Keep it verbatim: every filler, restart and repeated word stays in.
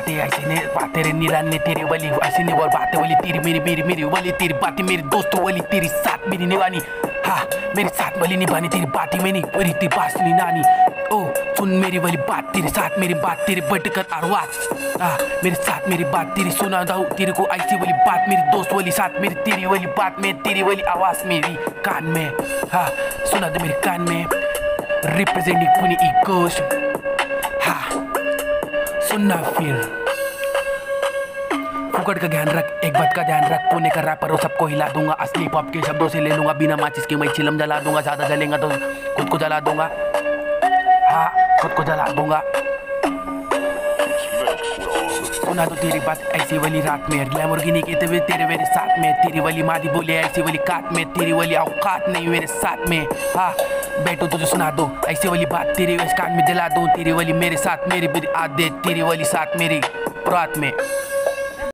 बातें ऐसे नहीं बातें रे निराने तेरी वाली ऐसे नहीं बोल बातें वाली तेरी मेरी मेरी मेरी वाली तेरी बातें मेरे दोस्तों वाली तेरी साथ मेरी निभानी हाँ मेरे साथ वाली निभानी तेरी बातें मैंने पूरी तेरी बात सुनी नानी ओ सुन मेरी वाली बात तेरे साथ मेरी बात तेरे बटकर आवाज हाँ मेरे साथ मेरी बात तेरी सुना दो तेरे को ऐसी वाली बात मेरी दोस्त वाली साथ मेरी तेरी वाली बात में तेरी वाली आवाज मेरी कान में हाँ सुना दो मेरे कान में रिप्रेजेंटिंग पुणे इकोश हाँ सुनना फिर फुकट का ध्यान रख एक बात का ध्यान रख पुणे का रैपर हो सबको हिला दूंगा असली पॉप के शब्दों से ले लूंगा बिना माचिस के मैं चिलम जला दूंगा ज्यादा जलेगा तो खुद को जला दूंगा हाँ खुद को जला दूंगा सुना तो तेरी बात ऐसी वाली रात में लैम्बोर्गिनी कहते हुए तेरे मेरे साथ में तेरी वाली मादी बोले ऐसी वाली काट में तेरी वाली औकात नहीं मेरे साथ में हाँ बैठो तुझे सुना दो ऐसी वाली बात तेरी इस कान में दिला दूं तेरी वाली मेरे साथ मेरी आदत तेरी वाली साथ मेरी रात में